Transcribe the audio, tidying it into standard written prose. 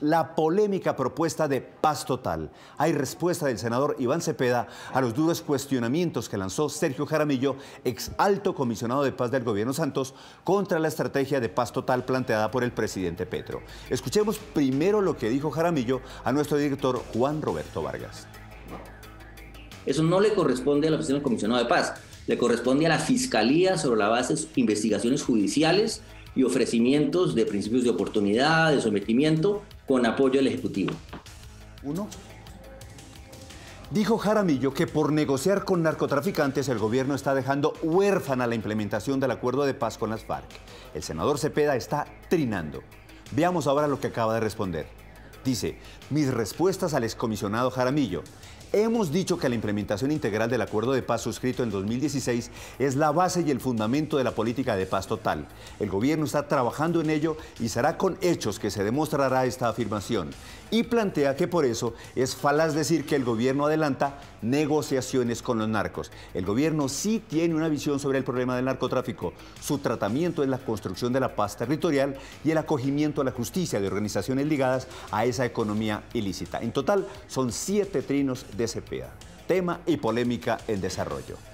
La polémica propuesta de paz total. Hay respuesta del senador Iván Cepeda a los duros cuestionamientos que lanzó Sergio Jaramillo, ex alto comisionado de paz del gobierno Santos, contra la estrategia de paz total planteada por el presidente Petro. Escuchemos primero lo que dijo Jaramillo a nuestro director Juan Roberto Vargas. Eso no le corresponde a la oficina del comisionado de paz, le corresponde a la Fiscalía sobre la base de investigaciones judiciales y ofrecimientos de principios de oportunidad, de sometimiento, con apoyo del Ejecutivo. Uno. Dijo Jaramillo que por negociar con narcotraficantes el gobierno está dejando huérfana la implementación del acuerdo de paz con las FARC. El senador Cepeda está trinando. Veamos ahora lo que acaba de responder. Dice, mis respuestas al excomisionado Jaramillo. Hemos dicho que la implementación integral del acuerdo de paz suscrito en 2016 es la base y el fundamento de la política de paz total. El gobierno está trabajando en ello y será con hechos que se demostrará esta afirmación. Y plantea que por eso es falaz decir que el gobierno adelanta negociaciones con los narcos. El gobierno sí tiene una visión sobre el problema del narcotráfico. Su tratamiento es la construcción de la paz territorial y el acogimiento a la justicia de organizaciones ligadas a esa economía ilícita. En total son 7 trinos de Cepeda. Tema y polémica en desarrollo.